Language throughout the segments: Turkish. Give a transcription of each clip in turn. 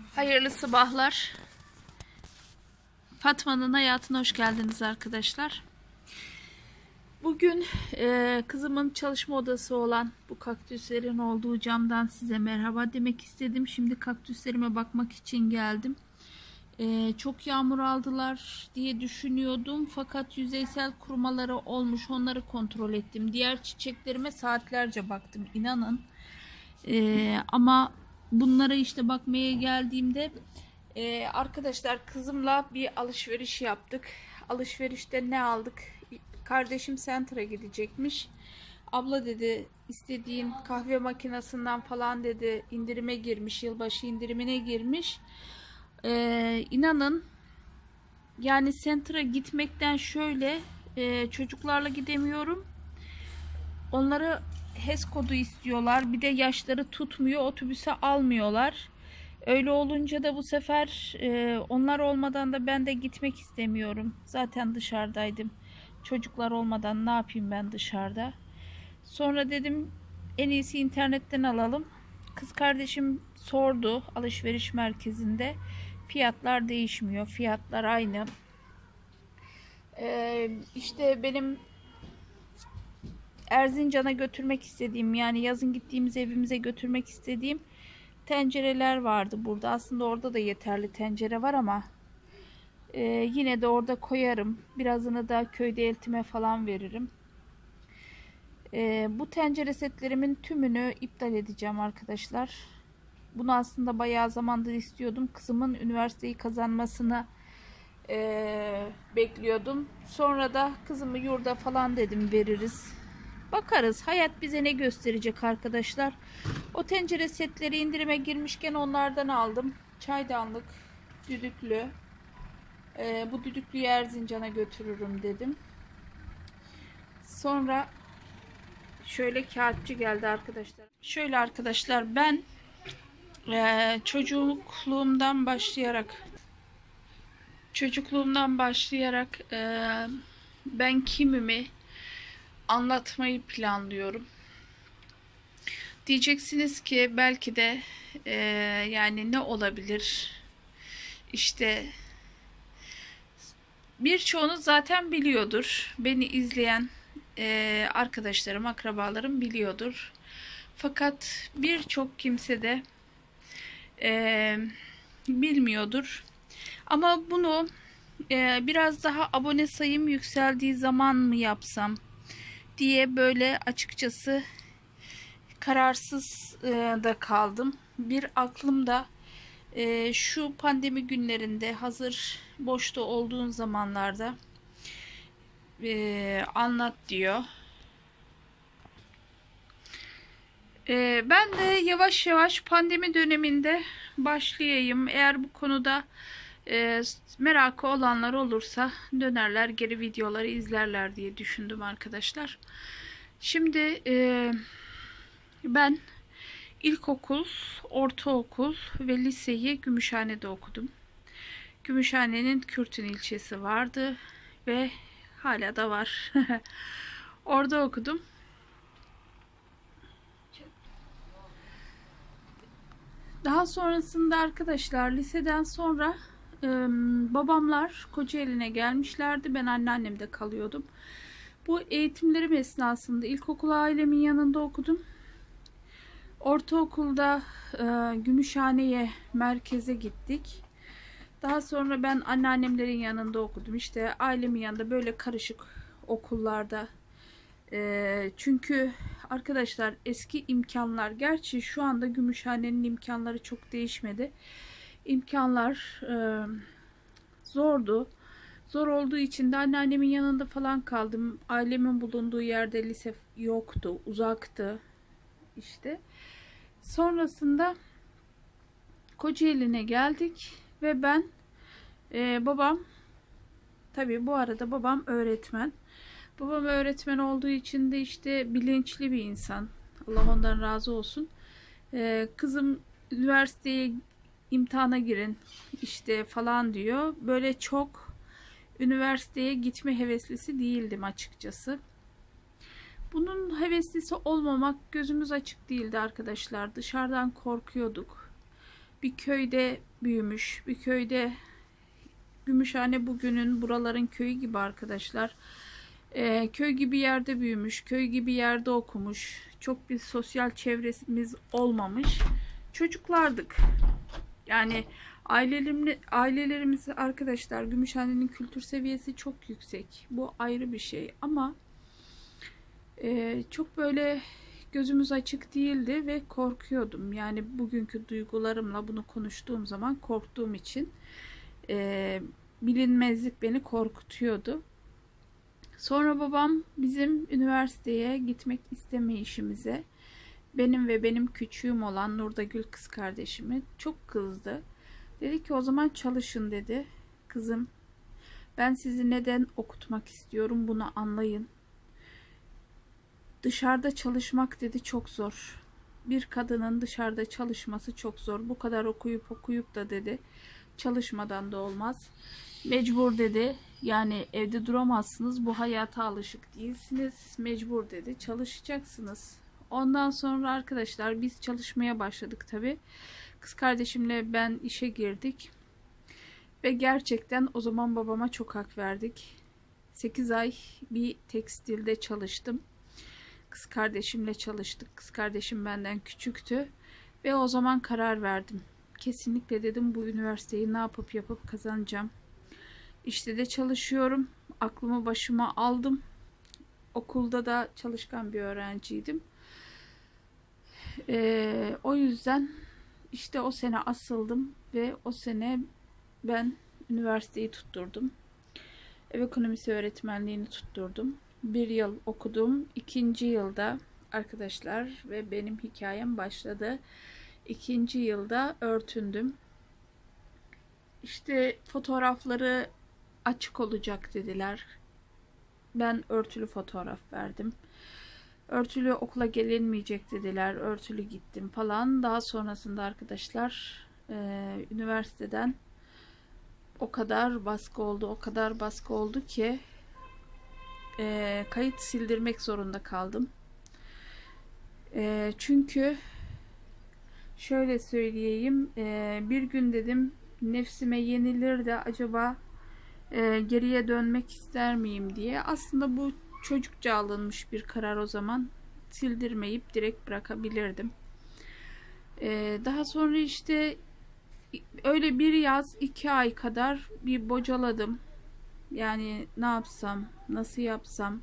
Hayırlı sabahlar. Fatma'nın hayatına hoş geldiniz arkadaşlar. Bugün kızımın çalışma odası olan bu kaktüslerin olduğu camdan size merhaba demek istedim. Şimdi kaktüslerime bakmak için geldim. Çok yağmur aldılar diye düşünüyordum. Fakat yüzeysel kurumaları olmuş. Onları kontrol ettim. Diğer çiçeklerime saatlerce baktım. İnanın. Ama bunlara işte bakmaya geldiğimde arkadaşlar kızımla bir alışveriş yaptık. Alışverişte ne aldık? Kardeşim Center'a gidecekmiş. Abla dedi istediğin kahve makinesinden falan dedi indirime girmiş. Yılbaşı indirimine girmiş. İnanın yani Center'a gitmekten şöyle çocuklarla gidemiyorum. Onları HES kodu istiyorlar. Bir de yaşları tutmuyor. Otobüse almıyorlar. Öyle olunca da bu sefer onlar olmadan da ben de gitmek istemiyorum. Zaten dışarıdaydım. Çocuklar olmadan ne yapayım ben dışarıda. Sonra dedim en iyisi internetten alalım. Kız kardeşim sordu alışveriş merkezinde. Fiyatlar değişmiyor. Fiyatlar aynı. İşte benim Erzincan'a götürmek istediğim, yani yazın gittiğimiz evimize götürmek istediğim tencereler vardı burada. Aslında orada da yeterli tencere var ama yine de orada koyarım. Birazını da köyde eltime falan veririm. Bu tencere setlerimin tümünü iptal edeceğim arkadaşlar. Bunu aslında bayağı zamandır istiyordum. Kızımın üniversiteyi kazanmasını bekliyordum. Sonra da kızımı yurda falan dedim veririz. Bakarız. Hayat bize ne gösterecek arkadaşlar. O tencere setleri indirime girmişken onlardan aldım. Çaydanlık, düdüklü. Bu düdüklüyü Erzincan'a götürürüm dedim. Sonra şöyle kağıtçı geldi arkadaşlar. Şöyle arkadaşlar ben çocukluğumdan başlayarak ben kimimi anlatmayı planlıyorum. Diyeceksiniz ki belki de yani ne olabilir? İşte birçoğunuz zaten biliyordur. Beni izleyen arkadaşlarım, akrabalarım biliyordur. Fakat birçok kimse de bilmiyordur. Ama bunu biraz daha abone sayım yükseldiği zaman mı yapsam diye böyle açıkçası kararsız da kaldım. Bir aklımda şu pandemi günlerinde hazır boşta olduğun zamanlarda anlat diyor. Ben de yavaş yavaş pandemi döneminde başlayayım. Eğer bu konuda merakı olanlar olursa dönerler geri videoları izlerler diye düşündüm arkadaşlar. Şimdi ben ilkokul, ortaokul ve liseyi Gümüşhane'de okudum. Gümüşhane'nin Kürtün ilçesi vardı ve hala da var. Orada okudum. Daha sonrasında arkadaşlar liseden sonra babamlar Kocaeli'ne gelmişlerdi. Ben anneannemde kalıyordum. Bu eğitimlerim esnasında ilkokul ailemin yanında okudum. Ortaokulda Gümüşhane'ye merkeze gittik. Daha sonra ben anneannemlerin yanında okudum. İşte ailemin yanında böyle karışık okullarda. Çünkü arkadaşlar eski imkanlar, gerçi şu anda Gümüşhane'nin imkanları çok değişmedi. İmkanlar zordu. Zor olduğu için de anneannemin yanında falan kaldım. Ailemin bulunduğu yerde lise yoktu, uzaktı işte. Sonrasında Kocaeli'ne geldik ve ben babam, tabii bu arada babam öğretmen. Babam öğretmen olduğu için de işte bilinçli bir insan. Allah ondan razı olsun. Kızım üniversiteye imtihana girin işte falan diyor. Böyle çok üniversiteye gitme heveslisi değildim açıkçası. Bunun heveslisi olmamak gözümüz açık değildi arkadaşlar. Dışarıdan korkuyorduk. bir köyde büyümüş. Bir köyde, Gümüşhane bugünün buraların köyü gibi arkadaşlar. Köy gibi yerde büyümüş. Köy gibi yerde okumuş. Çok bir sosyal çevremiz olmamış çocuklardık. Yani ailelerimiz arkadaşlar, Gümüşhane'nin kültür seviyesi çok yüksek. Bu ayrı bir şey ama çok böyle gözümüz açık değildi ve korkuyordum. Yani bugünkü duygularımla bunu konuştuğum zaman korktuğum için bilinmezlik beni korkutuyordu. Sonra babam bizim üniversiteye gitmek istemeyişimize, benim ve benim küçüğüm olan Nurdagül kız kardeşimi çok kızdı. Dedi ki o zaman çalışın dedi. Kızım, ben sizi neden okutmak istiyorum bunu anlayın. Dışarıda çalışmak dedi çok zor. Bir kadının dışarıda çalışması çok zor. Bu kadar okuyup da dedi çalışmadan da olmaz. Mecbur dedi. Yani evde duramazsınız. Bu hayata alışık değilsiniz. Mecbur dedi. Çalışacaksınız. Ondan sonra arkadaşlar biz çalışmaya başladık tabii. Kız kardeşimle ben işe girdik. Ve gerçekten o zaman babama çok hak verdik. 8 ay bir tekstilde çalıştım. Kız kardeşimle çalıştık. Kız kardeşim benden küçüktü. Ve o zaman karar verdim. Kesinlikle dedim bu üniversiteyi ne yapıp kazanacağım. İşte de çalışıyorum. Aklımı başıma aldım. Okulda da çalışkan bir öğrenciydim. O yüzden işte o sene asıldım ve o sene ben üniversiteyi tutturdum. Ev ekonomisi öğretmenliğini tutturdum. Bir yıl okudum. 2. yılda arkadaşlar ve benim hikayem başladı. 2. yılda örtündüm. İşte fotoğrafları açık olacak dediler. Ben örtülü fotoğraf verdim. Örtülü okula gelinmeyecek dediler. Örtülü gittim falan. Daha sonrasında arkadaşlar üniversiteden o kadar baskı oldu ki kayıt sildirmek zorunda kaldım. Çünkü şöyle söyleyeyim, bir gün dedim nefsime yenilir de acaba geriye dönmek ister miyim diye. Aslında bu çocukça alınmış bir karar o zaman. Sildirmeyip direkt bırakabilirdim. Daha sonra işte öyle bir yaz 2 ay kadar bir bocaladım. Yani ne yapsam, nasıl yapsam.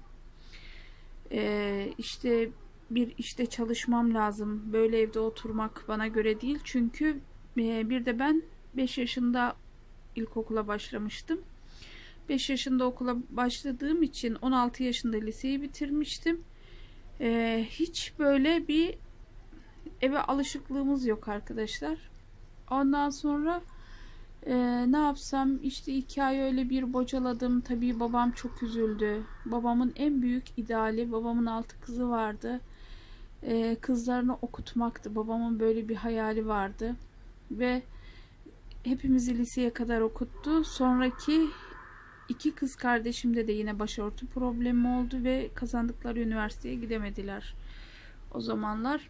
İşte bir işte çalışmam lazım. Böyle evde oturmak bana göre değil. Çünkü bir de ben 5 yaşında ilkokula başlamıştım. 5 yaşında okula başladığım için 16 yaşında liseyi bitirmiştim. Hiç böyle bir eve alışıklığımız yok arkadaşlar. Ondan sonra ne yapsam işte 2 ay öyle bir bocaladım. Tabii babam çok üzüldü. Babamın en büyük ideali, babamın 6 kızı vardı. Kızlarını okutmaktı. Babamın böyle bir hayali vardı. Ve hepimizi liseye kadar okuttu. Sonraki 2 kız kardeşimde de yine başörtü problemi oldu ve kazandıkları üniversiteye gidemediler o zamanlar.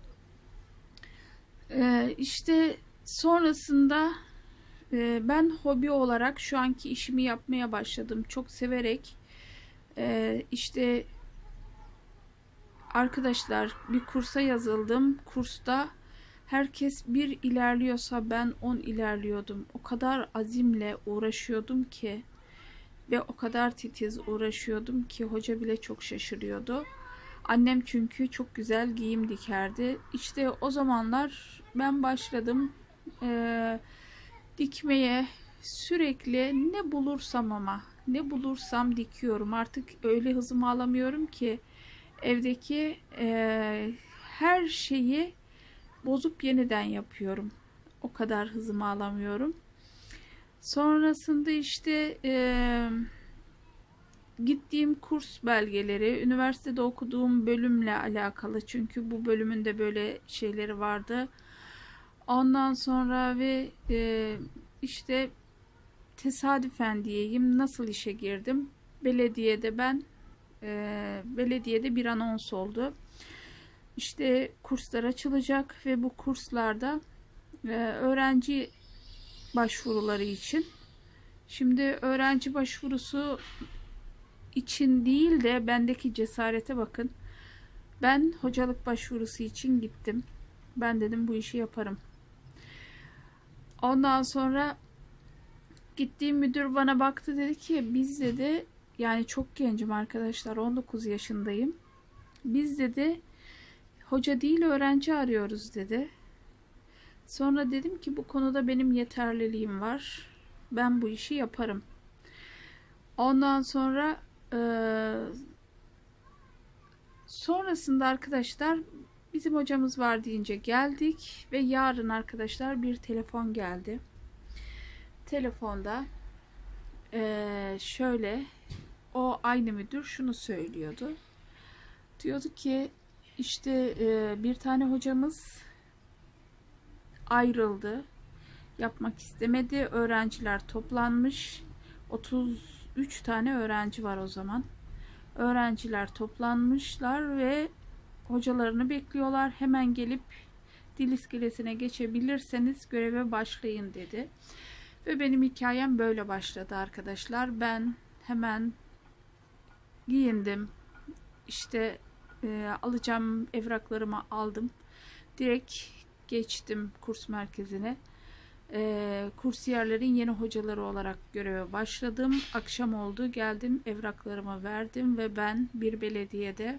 İşte sonrasında ben hobi olarak şu anki işimi yapmaya başladım. Çok severek. İşte arkadaşlar bir kursa yazıldım. Kursta herkes bir ilerliyorsa ben 10 ilerliyordum. O kadar azimle uğraşıyordum ki ve o kadar titiz uğraşıyordum ki hoca bile çok şaşırıyordu. Annem çünkü çok güzel giyim dikerdi. İşte o zamanlar ben başladım dikmeye, sürekli ne bulursam ama ne bulursam dikiyorum. Artık öyle hızımı alamıyorum ki evdeki her şeyi bozup yeniden yapıyorum. O kadar hızımı alamıyorum. Sonrasında işte gittiğim kurs belgeleri, üniversitede okuduğum bölümle alakalı. Çünkü bu bölümün de böyle şeyleri vardı. Ondan sonra ve işte tesadüfen diyeyim nasıl işe girdim. Belediyede bir anons oldu. İşte kurslar açılacak ve bu kurslarda öğrenci başvuruları için. Şimdi öğrenci başvurusu için değil de bendeki cesarete bakın. Ben hocalık başvurusu için gittim. Ben dedim bu işi yaparım. Ondan sonra gittiğim müdür bana baktı, dedi ki biz dedi, yani çok gencim arkadaşlar, 19 yaşındayım. Biz dedi hoca değil öğrenci arıyoruz dedi. Sonra dedim ki bu konuda benim yeterliliğim var. Ben bu işi yaparım. Ondan sonra sonrasında arkadaşlar bizim hocamız var deyince geldik ve yarın arkadaşlar bir telefon geldi. Telefonda şöyle, o aynı müdür şunu söylüyordu. Diyordu ki işte bir tane hocamız ayrıldı. Yapmak istemedi. Öğrenciler toplanmış. 33 tane öğrenci var o zaman. Öğrenciler toplanmışlar ve hocalarını bekliyorlar. Hemen gelip dil iskelesine geçebilirseniz göreve başlayın dedi. Ve benim hikayem böyle başladı arkadaşlar. Ben hemen giyindim. İşte alacağım evraklarımı aldım. Direkt geçtim kurs merkezine. Kursiyerlerin yeni hocaları olarak göreve başladım. Akşam oldu, geldim, evraklarımı verdim ve ben bir belediyede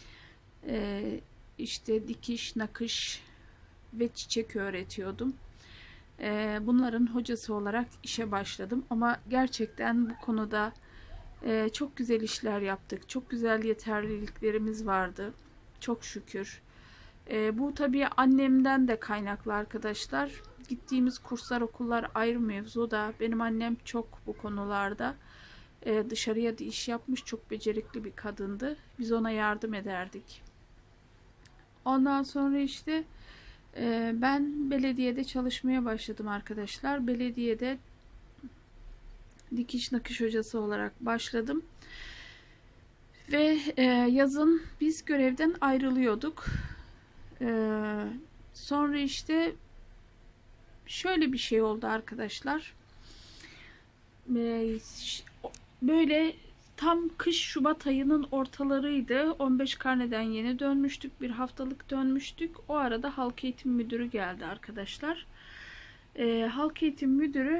işte dikiş, nakış ve çiçek öğretiyordum. Bunların hocası olarak işe başladım ama gerçekten bu konuda çok güzel işler yaptık. Çok güzel yeterliliklerimiz vardı. Çok şükür. Bu tabii annemden de kaynaklı arkadaşlar. Gittiğimiz kurslar, okullar ayrı mevzu da benim annem çok bu konularda dışarıya da iş yapmış, çok becerikli bir kadındı. Biz ona yardım ederdik. Ondan sonra işte ben belediyede çalışmaya başladım arkadaşlar. Belediyede dikiş nakış hocası olarak başladım. Ve yazın biz görevden ayrılıyorduk. Sonra işte şöyle bir şey oldu arkadaşlar. Böyle tam kış Şubat ayının ortalarıydı. 15 karneden yeni dönmüştük. Bir haftalık dönmüştük. O arada halk eğitim müdürü geldi arkadaşlar. Halk eğitim müdürü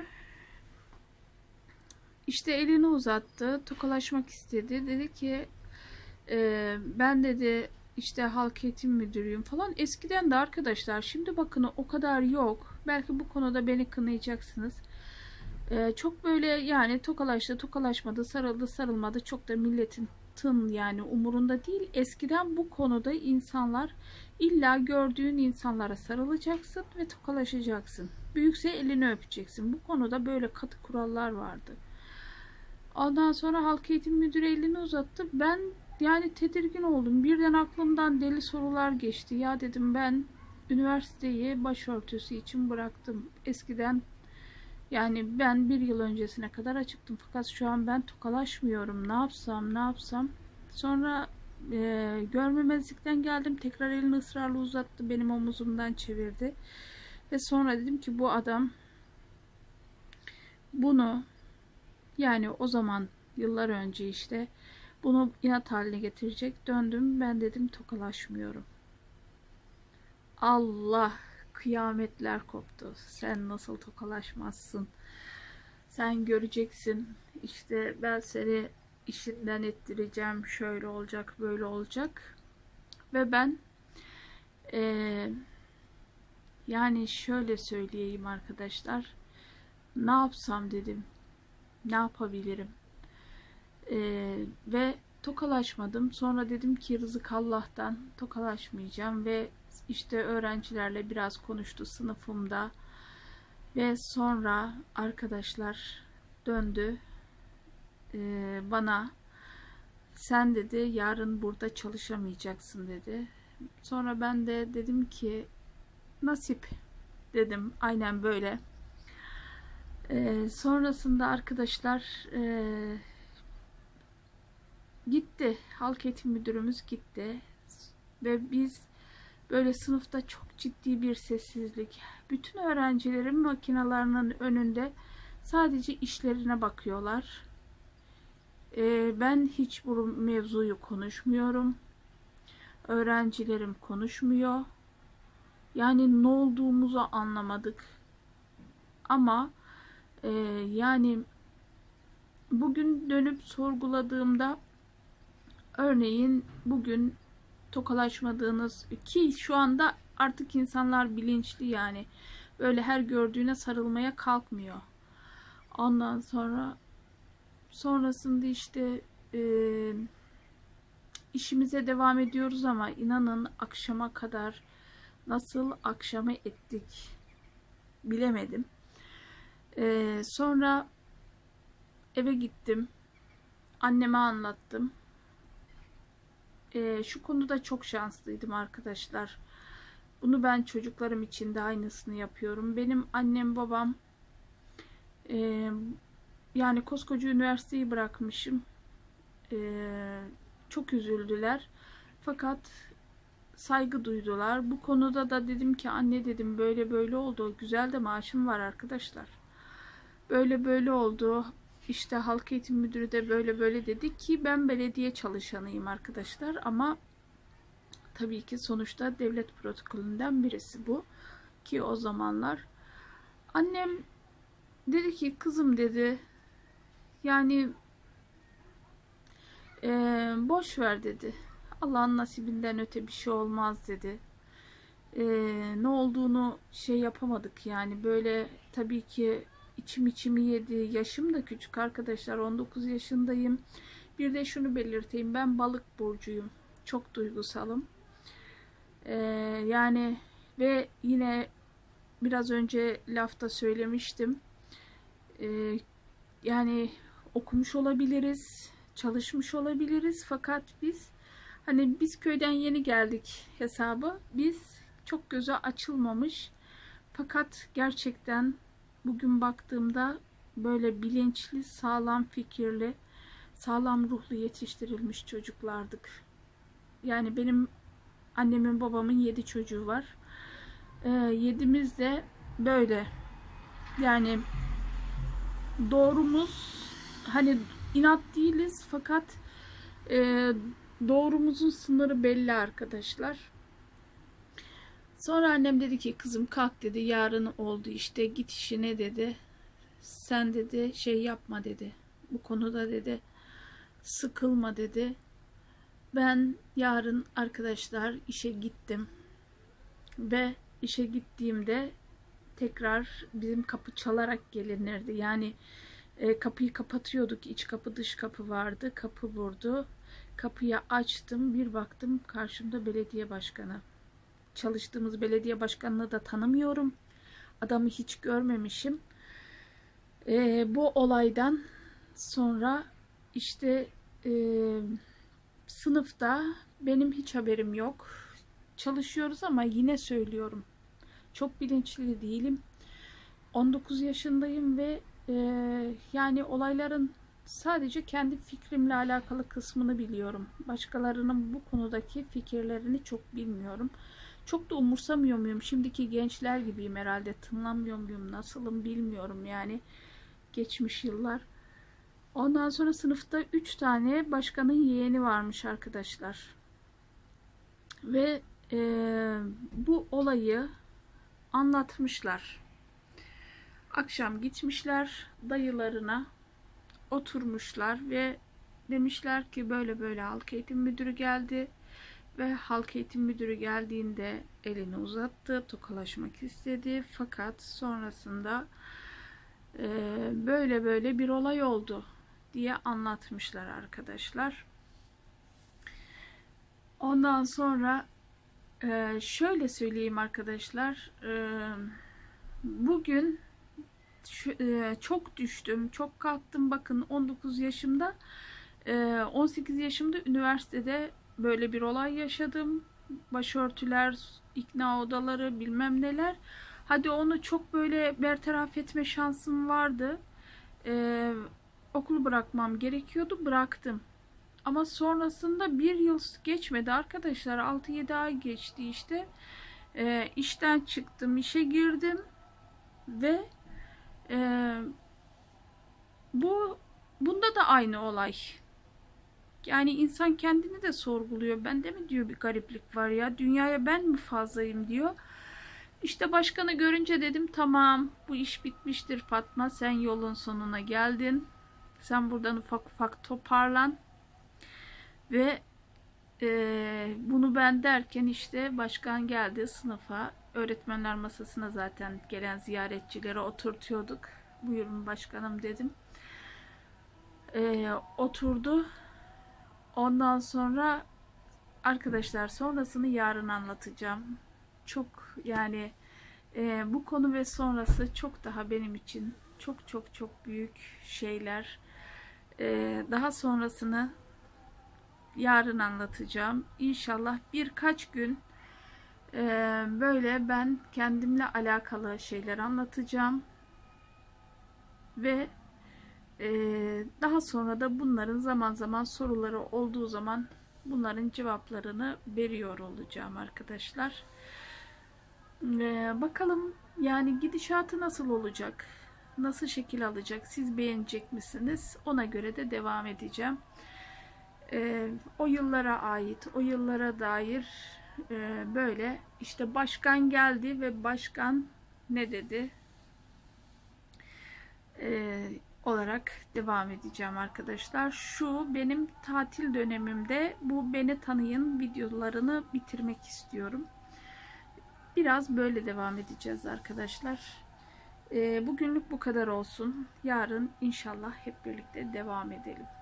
işte elini uzattı. Tokalaşmak istedi. Dedi ki ben dedi işte halk eğitim müdürüyüm falan. Eskiden de arkadaşlar, şimdi bakın o kadar yok. Belki bu konuda beni kınayacaksınız. Çok böyle yani tokalaştı, tokalaşmadı, sarıldı, sarılmadı. Çok da milletin yani umurunda değil. Eskiden bu konuda insanlar illa gördüğün insanlara sarılacaksın ve tokalaşacaksın. Büyükse elini öpeceksin. Bu konuda böyle katı kurallar vardı. Ondan sonra halk eğitim müdürü elini uzattı. Ben yani tedirgin oldum. Birden aklımdan deli sorular geçti. Ya dedim, ben üniversiteyi başörtüsü için bıraktım. Eskiden yani ben bir yıl öncesine kadar açıktım. Fakat şu an ben tokalaşmıyorum. Ne yapsam, ne yapsam. Sonra görmemezlikten geldim. Tekrar elini ısrarla uzattı. Benim omuzumdan çevirdi. Ve sonra dedim ki bu adam bunu, yani o zaman yıllar önce işte bunu inat haline getirecek. Döndüm, ben dedim tokalaşmıyorum. Allah, kıyametler koptu. Sen nasıl tokalaşmazsın? Sen göreceksin. İşte ben seni işinden ettireceğim. Şöyle olacak, böyle olacak. Ve ben yani şöyle söyleyeyim arkadaşlar. Ne yapsam dedim. Ne yapabilirim? Ve tokalaşmadım. Sonra dedim ki rızık Allah'tan, tokalaşmayacağım ve işte öğrencilerle biraz konuştu sınıfımda ve sonra arkadaşlar döndü bana, sen dedi yarın burada çalışamayacaksın dedi. Sonra ben de dedim ki nasip dedim, aynen böyle. Sonrasında arkadaşlar gitti. Halk eğitim müdürümüz gitti. Ve biz Böyle sınıfta çok ciddi bir sessizlik. Bütün öğrencilerin makinalarının önünde sadece işlerine bakıyorlar. Ben hiç bu mevzuyu konuşmuyorum. Öğrencilerim konuşmuyor. Yani ne olduğumuzu anlamadık. Ama yani bugün dönüp sorguladığımda, örneğin bugün tokalaşmadığınız, ki şu anda artık insanlar bilinçli, yani böyle her gördüğüne sarılmaya kalkmıyor. Ondan sonrasında işte işimize devam ediyoruz ama inanın akşama kadar nasıl akşama ettik bilemedim. Sonra eve gittim. Anneme anlattım. Şu konuda çok şanslıydım arkadaşlar. Bunu ben çocuklarım için de aynısını yapıyorum. Benim annem babam, yani koskoca üniversiteyi bırakmışım. Çok üzüldüler. Fakat saygı duydular. Bu konuda da dedim ki anne, dedim, böyle böyle oldu. Güzel de maaşım var arkadaşlar. Böyle böyle oldu. İşte halk eğitim müdürü de böyle böyle dedi, ki ben belediye çalışanıyım arkadaşlar, ama tabii ki sonuçta devlet protokolünden birisi bu, ki o zamanlar annem dedi ki kızım, dedi, yani boş ver, dedi. Allah'ın nasibinden öte bir şey olmaz, dedi. Ne olduğunu şey yapamadık, yani böyle tabii ki içimi yedi. Yaşım da küçük arkadaşlar, 19 yaşındayım. Bir de şunu belirteyim, ben balık burcuyum, çok duygusalım. Yani ve yine biraz önce lafta söylemiştim, yani okumuş olabiliriz, çalışmış olabiliriz, fakat biz köyden yeni geldik hesabı, biz çok göze açılmamış, fakat gerçekten bugün baktığımda böyle bilinçli, sağlam fikirli, sağlam ruhlu yetiştirilmiş çocuklardık. Yani benim annemin babamın 7 çocuğu var. 7'miz de böyle. Yani doğrumuz, hani inat değiliz, fakat doğrumuzun sınırı belli arkadaşlar. Sonra annem dedi ki kızım kalk, dedi, yarın oldu işte, git işine, dedi. Sen, dedi, şey yapma, dedi. Bu konuda, dedi, sıkılma, dedi. Ben yarın arkadaşlar işe gittim ve işe gittiğimde tekrar bizim kapı çalarak gelinirdi. Yani kapıyı kapatıyorduk, iç kapı dış kapı vardı, kapı vurdu. Kapıyı açtım, bir baktım karşımda belediye başkanı. Çalıştığımız belediye başkanını da tanımıyorum. Adamı hiç görmemişim. Bu olaydan sonra işte sınıfta benim hiç haberim yok. Çalışıyoruz ama yine söylüyorum, çok bilinçli değilim. 19 yaşındayım ve yani olayların sadece kendi fikrimle alakalı kısmını biliyorum. Başkalarının bu konudaki fikirlerini çok bilmiyorum. Çok da umursamıyor muyum? Şimdiki gençler gibiyim herhalde. Tınlamıyor muyum? Nasılım bilmiyorum yani. Geçmiş yıllar. Ondan sonra sınıfta 3 tane başkanın yeğeni varmış arkadaşlar. Ve bu olayı anlatmışlar. Akşam gitmişler dayılarına, oturmuşlar ve demişler ki böyle böyle halk eğitim müdürü geldi. Ve halk eğitim müdürü geldiğinde elini uzattı, tokalaşmak istedi. Fakat sonrasında böyle böyle bir olay oldu diye anlatmışlar arkadaşlar. Ondan sonra şöyle söyleyeyim arkadaşlar. Bugün çok düştüm, çok kalktım. Bakın 19 yaşımda, 18 yaşımda üniversitede böyle bir olay yaşadım. Başörtüler, ikna odaları, bilmem neler. Hadi onu çok böyle bertaraf etme şansım vardı. Okulu bırakmam gerekiyordu. Bıraktım. Ama sonrasında bir yıl geçmedi arkadaşlar. 6-7 ay geçti işte. İşten çıktım, işe girdim ve bunda da aynı olay. Yani insan kendini de sorguluyor. Bende mi diyor bir gariplik var ya? Dünyaya ben mi fazlayım diyor. İşte başkanı görünce dedim tamam, bu iş bitmiştir Fatma. Sen yolun sonuna geldin. Sen buradan ufak ufak toparlan. Ve bunu ben derken işte başkan geldi sınıfa. Öğretmenler masasına zaten gelen ziyaretçilere oturtuyorduk. Buyurun başkanım dedim. Oturdu. Ondan sonra arkadaşlar, sonrasını yarın anlatacağım. Çok yani bu konu ve sonrası çok daha benim için çok çok çok büyük şeyler. Daha sonrasını yarın anlatacağım. İnşallah birkaç gün böyle ben kendimle alakalı şeyler anlatacağım. Ve daha sonra da bunların zaman zaman soruları olduğu zaman bunların cevaplarını veriyor olacağım arkadaşlar. Bakalım yani gidişatı nasıl olacak? Nasıl şekil alacak? Siz beğenecek misiniz? Ona göre de devam edeceğim. O yıllara ait, o yıllara dair böyle işte başkan geldi ve başkan ne dedi? Olarak devam edeceğim arkadaşlar. Şu benim tatil dönemimde bu beni tanıyın videolarını bitirmek istiyorum. Biraz böyle devam edeceğiz arkadaşlar. Bugünlük bu kadar olsun. Yarın inşallah hep birlikte devam edelim.